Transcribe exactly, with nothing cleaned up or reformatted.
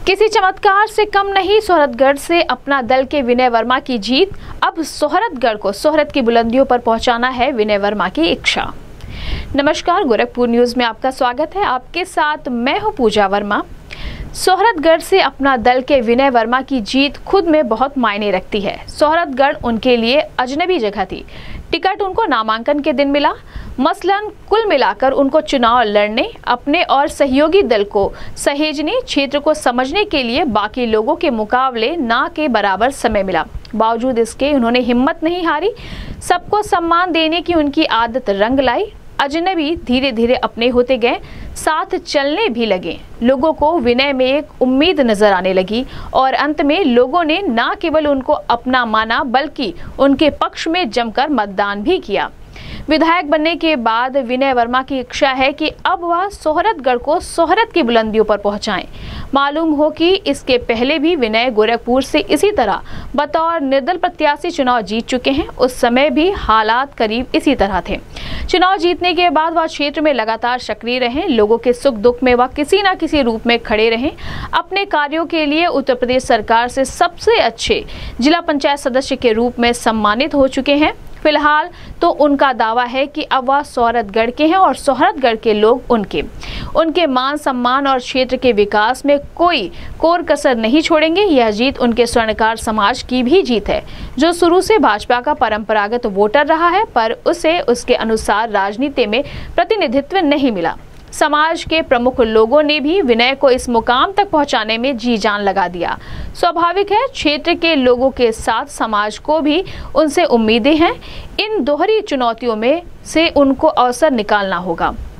किसी चमत्कार से कम नहीं सोहरतगढ़ से अपना दल के विनय वर्मा की जीत। अब सोहरतगढ़ को सोहरत की बुलंदियों पर पहुंचाना है विनय वर्मा की इच्छा। नमस्कार, गोरखपुर न्यूज में आपका स्वागत है। आपके साथ मैं हूं पूजा वर्मा। सोहरतगढ़ से अपना दल के विनय वर्मा की जीत खुद में बहुत मायने रखती है। सोहरतगढ़ उनके लिए अजनबी जगह थी। टिकट उनको नामांकन के दिन मिला। मसलन कुल मिलाकर उनको चुनाव लड़ने, अपने और सहयोगी दल को सहेजने, क्षेत्र को समझने के लिए बाकी लोगों के मुकाबले ना के बराबर समय मिला। बावजूद इसके उन्होंने हिम्मत नहीं हारी। सबको सम्मान देने की उनकी आदत रंग लाई। अजनबी धीरे धीरे अपने होते गए, साथ चलने भी लगे। लोगों को विनय में एक उम्मीद नजर आने लगी और अंत में लोगों ने न केवल उनको अपना माना बल्कि उनके पक्ष में जमकर मतदान भी किया। विधायक बनने के बाद विनय वर्मा की इच्छा है कि अब वह सोहरतगढ़ को सोहरत की बुलंदियों पर पहुंचाएं। मालूम हो कि इसके पहले भी विनय गोरखपुर से इसी तरह बतौर निर्दल प्रत्याशी चुनाव जीत चुके हैं। उस समय भी हालात करीब इसी तरह थे। चुनाव जीतने के बाद वह क्षेत्र में लगातार सक्रिय रहे। लोगों के सुख दुख में वह किसी न किसी रूप में खड़े रहे। अपने कार्यों के लिए उत्तर प्रदेश सरकार से सबसे अच्छे जिला पंचायत सदस्य के रूप में सम्मानित हो चुके हैं। फिलहाल तो उनका दावा है कि अब वह सोहरतगढ़ के हैं और सोहरतगढ़ के लोग उनके उनके मान सम्मान और क्षेत्र के विकास में कोई कोर कसर नहीं छोड़ेंगे। यह जीत उनके स्वर्णकार समाज की भी जीत है, जो शुरू से भाजपा का परंपरागत वोटर रहा है, पर उसे उसके अनुसार राजनीति में प्रतिनिधित्व नहीं मिला। समाज के प्रमुख लोगों ने भी विनय को इस मुकाम तक पहुंचाने में जी जान लगा दिया। स्वाभाविक है, क्षेत्र के लोगों के साथ समाज को भी उनसे उम्मीदें हैं। इन दोहरी चुनौतियों में से उनको अवसर निकालना होगा।